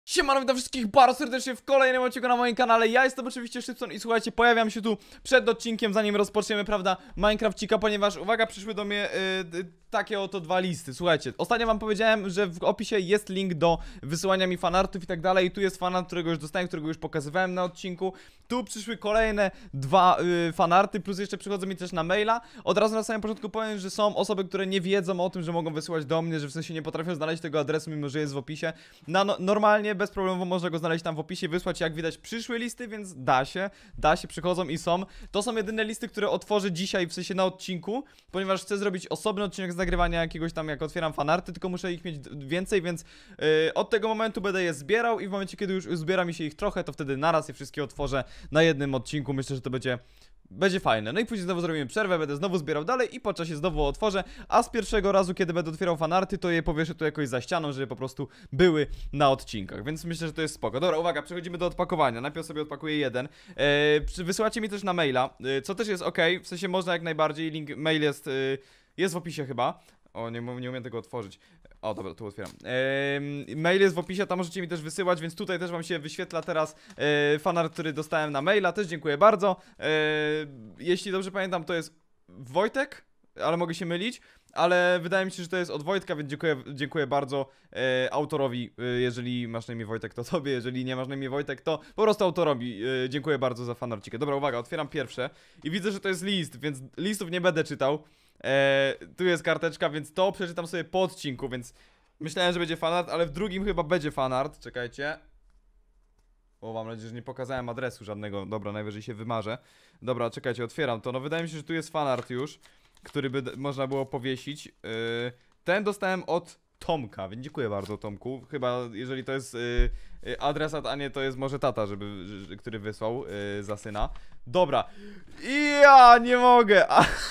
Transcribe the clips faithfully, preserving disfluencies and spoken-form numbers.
Siemano, witam wszystkich bardzo serdecznie w kolejnym odcinku na moim kanale. Ja jestem oczywiście Szybson i słuchajcie, pojawiam się tu przed odcinkiem, zanim rozpoczniemy, prawda, Minecrafcika, ponieważ, uwaga, przyszły do mnie yy, takie oto dwa listy. Słuchajcie, ostatnio wam powiedziałem, że w opisie jest link do wysyłania mi fanartów i tak dalej. I tu jest fanart, którego już dostałem, którego już pokazywałem na odcinku. Tu przyszły kolejne dwa yy, fanarty, plus jeszcze przychodzą mi też na maila. Od razu na samym początku powiem, że są osoby, które nie wiedzą o tym, że mogą wysyłać do mnie, że w sensie nie potrafią znaleźć tego adresu, mimo że jest w opisie. Na, no, normalnie, bez problemu można go znaleźć tam w opisie, wysłać. Jak widać, przyszły listy, więc da się, da się, przychodzą i są. To są jedyne listy, które otworzę dzisiaj, w sensie na odcinku, ponieważ chcę zrobić osobny odcinek z nagrywania jakiegoś tam, jak otwieram fanarty, tylko muszę ich mieć więcej, więc yy, od tego momentu będę je zbierał i w momencie, kiedy już zbiera mi się ich trochę, to wtedy naraz je wszystkie otworzę na jednym odcinku. Myślę, że to będzie... Będzie fajne. No i później znowu zrobimy przerwę, będę znowu zbierał dalej i po czasie znowu otworzę. A z pierwszego razu, kiedy będę otwierał fanarty, to je powieszę tu jakoś za ścianą, żeby po prostu były na odcinkach. Więc myślę, że to jest spoko. Dobra, uwaga, przechodzimy do odpakowania. Najpierw sobie odpakuję jeden. Eee, wysyłacie mi też na maila, eee, co też jest ok. W sensie można jak najbardziej. Link, mail jest, eee, jest w opisie chyba. O, nie, nie umiem tego otworzyć. O, dobra, tu otwieram. Eee, mail jest w opisie, tam możecie mi też wysyłać, więc tutaj też wam się wyświetla teraz e, fanart, który dostałem na maila. Też dziękuję bardzo. Eee, jeśli dobrze pamiętam, to jest Wojtek, ale mogę się mylić. Ale wydaje mi się, że to jest od Wojtka, więc dziękuję, dziękuję bardzo e, autorowi. E, jeżeli masz na imię Wojtek, to tobie. Jeżeli nie masz na imię Wojtek, to po prostu autorowi. E, dziękuję bardzo za fanarcikę. Dobra, uwaga, otwieram pierwsze. I widzę, że to jest list, więc listów nie będę czytał. E, tu jest karteczka, więc to przeczytam sobie po odcinku, więc myślałem, że będzie fanart, ale w drugim chyba będzie fanart. Czekajcie. O, mam nadzieję, że nie pokazałem adresu żadnego. Dobra, najwyżej się wymarzę. Dobra, czekajcie, otwieram to. No wydaje mi się, że tu jest fanart już, który by można było powiesić. Yy, ten dostałem od Tomka, więc dziękuję bardzo, Tomku. Chyba, jeżeli to jest yy, yy, adresat, a nie to jest może tata, żeby, że, który wysłał yy, za syna. Dobra. Ja nie mogę.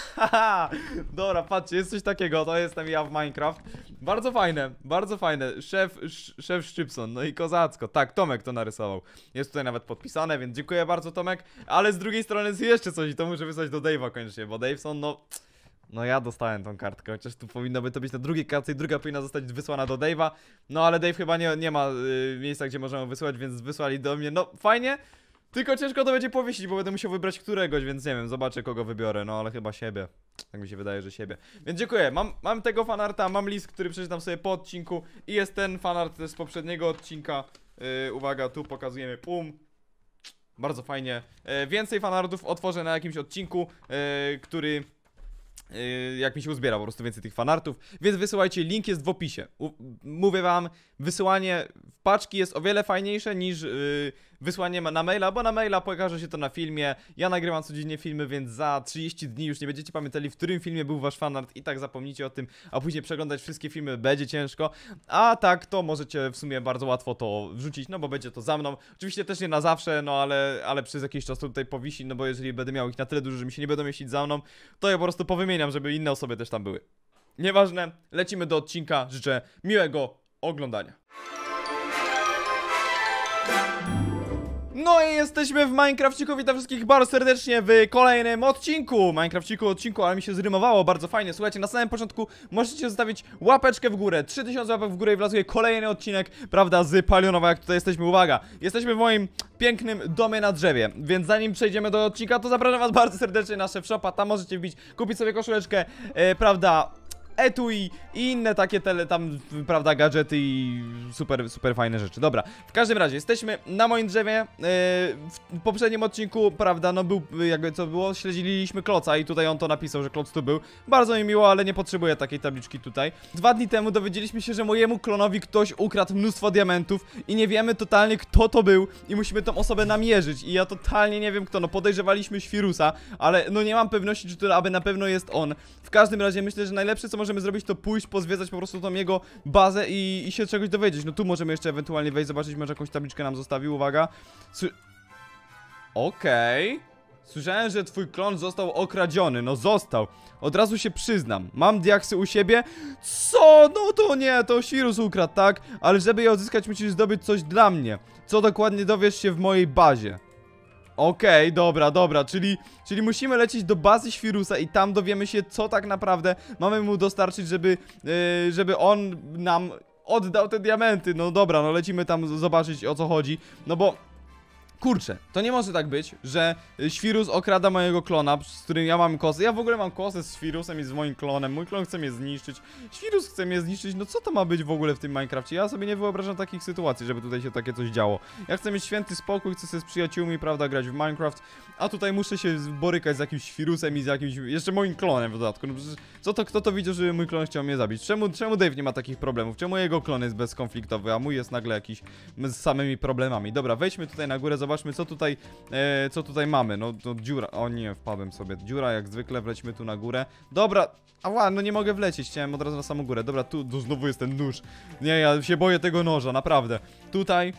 Dobra, patrzcie, jest coś takiego. To jestem ja w Minecraft. Bardzo fajne, bardzo fajne. Szef, sz, szef Szczypson, no i kozacko. Tak, Tomek to narysował. Jest tutaj nawet podpisane, więc dziękuję bardzo, Tomek. Ale z drugiej strony jest jeszcze coś i to muszę wysłać do Dave'a koniecznie, bo Daveson, no... No ja dostałem tą kartkę, chociaż tu powinno by to być na drugiej kartce i druga powinna zostać wysłana do Dave'a. No ale Dave chyba nie, nie ma y, miejsca, gdzie możemy wysłać, więc wysłali do mnie. No fajnie, tylko ciężko to będzie powiesić, bo będę musiał wybrać któregoś, więc nie wiem, zobaczę kogo wybiorę. No ale chyba siebie, tak mi się wydaje, że siebie. Więc dziękuję, mam, mam tego fanarta, mam list, który przeczytam sobie po odcinku. I jest ten fanart z poprzedniego odcinka. Yy, uwaga, tu pokazujemy, pum. Bardzo fajnie. Yy, więcej fanartów otworzę na jakimś odcinku, yy, który... Yy, jak mi się uzbiera po prostu więcej tych fanartów. Więc wysyłajcie, link jest w opisie. U mówię wam, wysyłanie w paczki jest o wiele fajniejsze niż yy, wysłanie na maila, bo na maila pokaże się to na filmie. Ja nagrywam codziennie filmy, więc za trzydzieści dni już nie będziecie pamiętali, w którym filmie był wasz fanart i tak zapomnicie o tym, a później przeglądać wszystkie filmy będzie ciężko. A tak, to możecie w sumie bardzo łatwo to wrzucić, no bo będzie to za mną. Oczywiście też nie na zawsze, no ale, ale przez jakiś czas to tutaj powisi, no bo jeżeli będę miał ich na tyle dużo, że mi się nie będą mieścić za mną, to ja po prostu powymieniam, żeby inne osoby też tam były. Nieważne, lecimy do odcinka, życzę miłego oglądania. No i jesteśmy w Minecrafciku, witam wszystkich bardzo serdecznie w kolejnym odcinku Minecrafciku, odcinku, ale mi się zrymowało bardzo fajnie. Słuchajcie, na samym początku możecie zostawić łapeczkę w górę, trzy tysiące łapek w górę i wlazuje kolejny odcinek, prawda, z Palionowa, jak tutaj jesteśmy, uwaga. Jesteśmy w moim pięknym domie na drzewie, więc zanim przejdziemy do odcinka, to zapraszam was bardzo serdecznie na Chef Shopa, tam możecie wbić, kupić sobie koszuleczkę, e, prawda, etui i inne takie tele, tam, prawda, gadżety i super, super fajne rzeczy. Dobra, w każdym razie jesteśmy na moim drzewie. Yy, w poprzednim odcinku, prawda, no był, jakby co było, śledziliśmy Kloca i tutaj on to napisał, że Kloc tu był. Bardzo mi miło, ale nie potrzebuję takiej tabliczki tutaj. Dwa dni temu dowiedzieliśmy się, że mojemu klonowi ktoś ukradł mnóstwo diamentów i nie wiemy totalnie, kto to był i musimy tą osobę namierzyć i ja totalnie nie wiem kto, no podejrzewaliśmy Świrusa, ale no nie mam pewności, czy to aby na pewno jest on. W każdym razie myślę, że najlepsze co możemy zrobić, to pójść, pozwiedzać po prostu tą jego bazę i, i się czegoś dowiedzieć. No tu możemy jeszcze ewentualnie wejść, zobaczyć, może jakąś tabliczkę nam zostawił, uwaga. Sły... Okej. Okay. Słyszałem, że twój klon został okradziony, no został. Od razu się przyznam, mam diaksy u siebie. Co? No to nie, to Świrus ukradł, tak? Ale żeby je odzyskać, musisz zdobyć coś dla mnie. Co dokładnie dowiesz się w mojej bazie. Okej, okay, dobra, dobra, czyli, czyli musimy lecieć do bazy Świrusa i tam dowiemy się, co tak naprawdę mamy mu dostarczyć, żeby, yy, żeby on nam oddał te diamenty. No dobra, no lecimy tam zobaczyć, o co chodzi. No bo... Kurczę, to nie może tak być, że Świrus okrada mojego klona, z którym ja mam kosę. Ja w ogóle mam kosę z Świrusem i z moim klonem. Mój klon chce mnie zniszczyć. Świrus chce mnie zniszczyć. No co to ma być w ogóle w tym Minecrafcie? Ja sobie nie wyobrażam takich sytuacji, żeby tutaj się takie coś działo. Ja chcę mieć święty spokój, chcę sobie z przyjaciółmi, prawda, grać w Minecraft. A tutaj muszę się borykać z jakimś Świrusem i z jakimś... jeszcze moim klonem w dodatku. No przecież co to, kto to widział, żeby mój klon chciał mnie zabić? Czemu, czemu Dave nie ma takich problemów? Czemu jego klon jest bezkonfliktowy, a mój jest nagle jakiś z samymi problemami? Dobra, wejdźmy tutaj na górę, zobaczmy co tutaj, e, co tutaj mamy. No, no dziura, o nie, wpadłem sobie. Dziura jak zwykle, wlećmy tu na górę. Dobra, ała, no nie mogę wlecieć, chciałem od razu na samą górę. Dobra, tu, tu znowu jest ten nóż. Nie, ja się boję tego noża, naprawdę. Tutaj,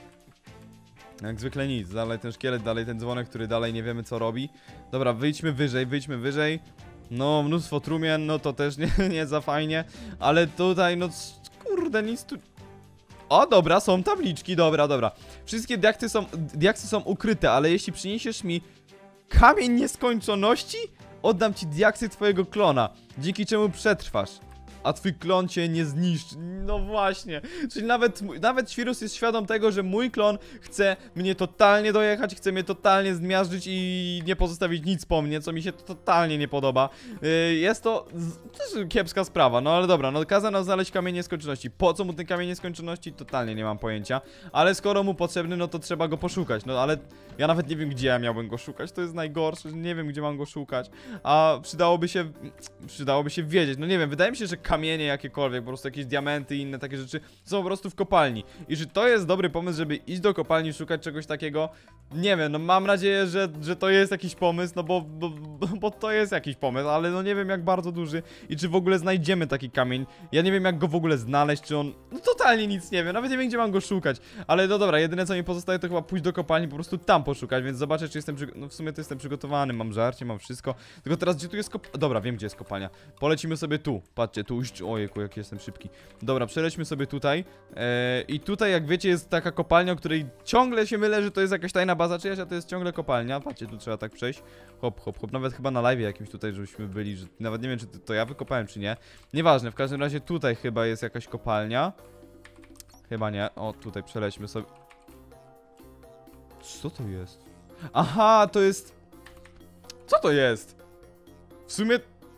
jak zwykle nic, dalej ten szkielet, dalej ten dzwonek, który dalej nie wiemy co robi. Dobra, wyjdźmy wyżej, wyjdźmy wyżej. No, mnóstwo trumien, no to też nie, nie za fajnie. Ale tutaj, no kurde, nic tu... O, dobra, są tabliczki, dobra, dobra. Wszystkie diaksy są, diaksy są ukryte, ale jeśli przyniesiesz mi kamień nieskończoności, oddam ci diaksy twojego klona, dzięki czemu przetrwasz, a twój klon cię nie zniszczy. No właśnie, czyli nawet, nawet Świrus jest świadom tego, że mój klon chce mnie totalnie dojechać, chce mnie totalnie zmiażdżyć i nie pozostawić nic po mnie, co mi się totalnie nie podoba. Yy, jest to też kiepska sprawa, no ale dobra, no kazał nam znaleźć kamień nieskończoności. Po co mu ten kamień nieskończoności? Totalnie nie mam pojęcia, ale skoro mu potrzebny, no to trzeba go poszukać, no ale ja nawet nie wiem, gdzie ja miałbym go szukać, to jest najgorsze, że nie wiem, gdzie mam go szukać, a przydałoby się, przydałoby się wiedzieć, no nie wiem, wydaje mi się, że kamienie jakiekolwiek, po prostu jakieś diamenty i inne takie rzeczy są po prostu w kopalni. I czy to jest dobry pomysł, żeby iść do kopalni, szukać czegoś takiego? Nie wiem, no mam nadzieję, że, że to jest jakiś pomysł, no bo, bo, bo to jest jakiś pomysł, ale no nie wiem jak bardzo duży i czy w ogóle znajdziemy taki kamień. Ja nie wiem jak go w ogóle znaleźć, czy on... No totalnie nic nie wiem, nawet nie wiem gdzie mam go szukać. Ale no dobra, jedyne co mi pozostaje to chyba pójść do kopalni, po prostu tam poszukać, więc zobaczę czy jestem, no w sumie to jestem przygotowany, mam żarcie, mam wszystko. Tylko teraz gdzie tu jest kop... Dobra, wiem gdzie jest kopalnia. Polecimy sobie tu, patrzcie, tu już... Ojejku, jak jestem szybki. Dobra, przelećmy sobie tutaj. Eee, I tutaj, jak wiecie, jest taka kopalnia, o której ciągle się mylę, że to jest jakaś tajna baza czyjaś, a to jest ciągle kopalnia. Patrzcie, tu trzeba tak przejść. Hop, hop, hop. Nawet chyba na live jakimś tutaj, żebyśmy byli, że nawet nie wiem, czy to, to ja wykopałem, czy nie. Nieważne, w każdym razie tutaj chyba jest jakaś kopalnia. Chyba nie. O, tutaj przelećmy sobie. Co to jest? Aha, to jest... Co to jest? W sumie...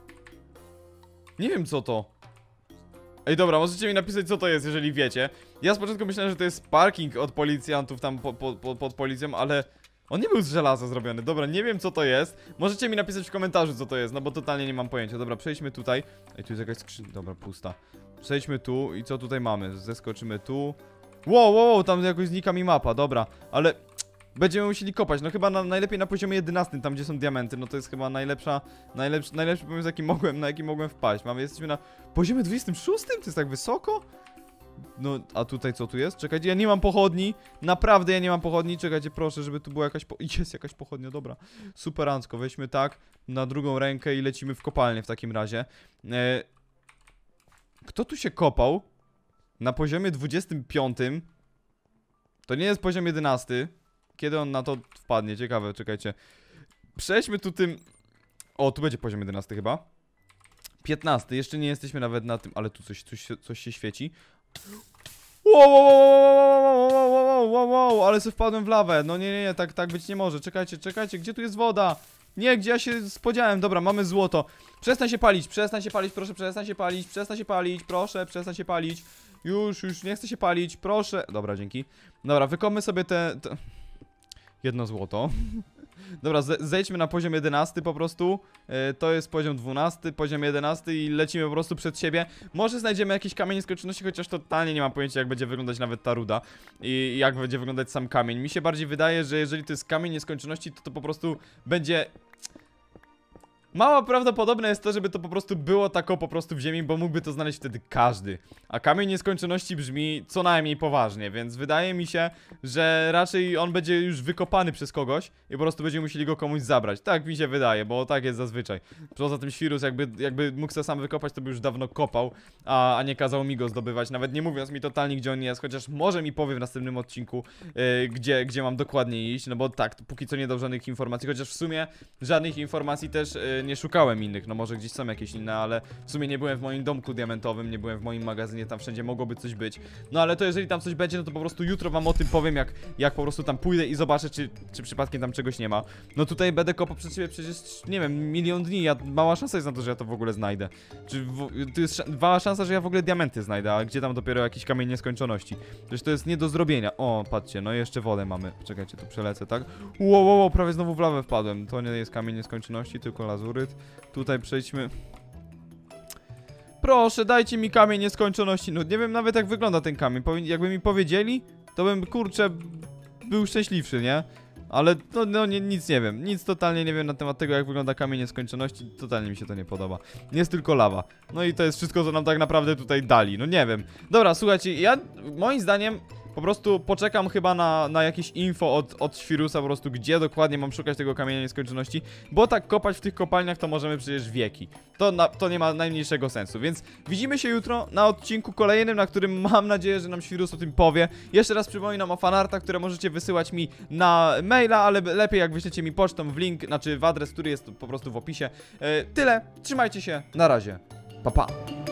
Nie wiem co to. Ej, dobra, możecie mi napisać co to jest, jeżeli wiecie. Ja z początku myślałem, że to jest parking od policjantów tam po, po, po, pod policją, ale on nie był z żelaza zrobiony. Dobra, nie wiem co to jest. Możecie mi napisać w komentarzu co to jest, no bo totalnie nie mam pojęcia. Dobra, przejdźmy tutaj. Ej, tu jest jakaś skrzynka. Dobra, pusta. Przejdźmy tu i co tutaj mamy? Zeskoczymy tu. Wow, wow, wow, tam jakoś znika mi mapa, dobra. Ale... Będziemy musieli kopać, no chyba na, najlepiej na poziomie jedenastym, tam gdzie są diamenty, no to jest chyba najlepsza, najlepszy, najlepszy pomysł jaki mogłem, na jaki mogłem wpaść. Mamy, jesteśmy na poziomie dwudziestym szóstym? To jest tak wysoko? No, a tutaj co tu jest? Czekajcie, ja nie mam pochodni, naprawdę ja nie mam pochodni, czekajcie proszę, żeby tu była jakaś po... Jest jakaś pochodnia, dobra. Superancko, weźmy tak, na drugą rękę i lecimy w kopalnię w takim razie. E... Kto tu się kopał? Na poziomie dwudziestym piątym. To nie jest poziom jedenasty. Kiedy on na to wpadnie? Ciekawe, czekajcie. Przejdźmy tu tym... O, tu będzie poziom jedenasty chyba. piętnasty, jeszcze nie jesteśmy nawet na tym, ale tu coś, coś, coś się świeci. Wow, wow, wow, wow, wow, wow, ale sobie wpadłem w lawę. No nie, nie, nie, tak, tak być nie może. Czekajcie, czekajcie, gdzie tu jest woda? Nie, gdzie ja się spodziewałem. Dobra, mamy złoto. Przestań się palić, przestań się palić, proszę, przestań się palić, przestań się palić, proszę, przestań się palić. Już, już, nie chcę się palić, proszę. Dobra, dzięki. Dobra, wykopmy sobie te... te... Jedno złoto. Dobra, zejdźmy na poziom jedenasty po prostu. yy, To jest poziom dwunasty, poziom jedenasty i lecimy po prostu przed siebie. Może znajdziemy jakiś kamień nieskończoności, chociaż totalnie nie mam pojęcia jak będzie wyglądać nawet ta ruda i jak będzie wyglądać sam kamień. Mi się bardziej wydaje, że jeżeli to jest kamień nieskończoności, to to po prostu będzie... Mało prawdopodobne jest to, żeby to po prostu było tako po prostu w ziemi, bo mógłby to znaleźć wtedy każdy. A kamień nieskończoności brzmi co najmniej poważnie, więc wydaje mi się, że raczej on będzie już wykopany przez kogoś i po prostu będziemy musieli go komuś zabrać. Tak mi się wydaje, bo tak jest zazwyczaj. Poza tym Świrus jakby, jakby mógł sobie sam wykopać, to by już dawno kopał, a, a nie kazał mi go zdobywać, nawet nie mówiąc mi totalnie gdzie on jest, chociaż może mi powie w następnym odcinku, yy, gdzie, gdzie mam dokładnie iść, no bo tak, póki co nie dał żadnych informacji, chociaż w sumie żadnych informacji też yy, nie, nie szukałem innych, no może gdzieś są jakieś inne, ale w sumie nie byłem w moim domku diamentowym, nie byłem w moim magazynie, tam wszędzie mogłoby coś być. No ale to jeżeli tam coś będzie, no to po prostu jutro wam o tym powiem, jak, jak po prostu tam pójdę i zobaczę, czy, czy przypadkiem tam czegoś nie ma. No tutaj będę kopał przed siebie przecież, nie wiem, milion dni, ja, mała szansa jest na to, że ja to w ogóle znajdę. Czy w, to jest sz mała szansa, że ja w ogóle diamenty znajdę, a gdzie tam dopiero jakiś kamień nieskończoności. Przecież to jest nie do zrobienia. O, patrzcie, no i jeszcze wodę mamy. Czekajcie, tu przelecę, tak? Wow, wow, wow, prawie znowu w lawę wpadłem. To nie jest kamień nieskończoności, tylko lazuryt. Tutaj przejdźmy. Proszę, dajcie mi kamień nieskończoności. No nie wiem nawet jak wygląda ten kamień. Powi jakby mi powiedzieli, to bym, kurczę, był szczęśliwszy, nie? Ale no, no nie, nic nie wiem. Nic totalnie nie wiem na temat tego, jak wygląda kamień nieskończoności. Totalnie mi się to nie podoba. Jest tylko lawa. No i to jest wszystko, co nam tak naprawdę tutaj dali. No nie wiem. Dobra, słuchajcie, ja moim zdaniem po prostu poczekam chyba na, na jakieś info od, od Świrusa, po prostu gdzie dokładnie mam szukać tego kamienia nieskończoności, bo tak kopać w tych kopalniach to możemy przecież wieki. To, na, to nie ma najmniejszego sensu, więc widzimy się jutro na odcinku kolejnym, na którym mam nadzieję, że nam Świrus o tym powie. Jeszcze raz przypominam o fanartach, które możecie wysyłać mi na maila, ale lepiej jak wyślecie mi pocztą w link, znaczy w adres, który jest po prostu w opisie. Yy, tyle, trzymajcie się, na razie, pa pa.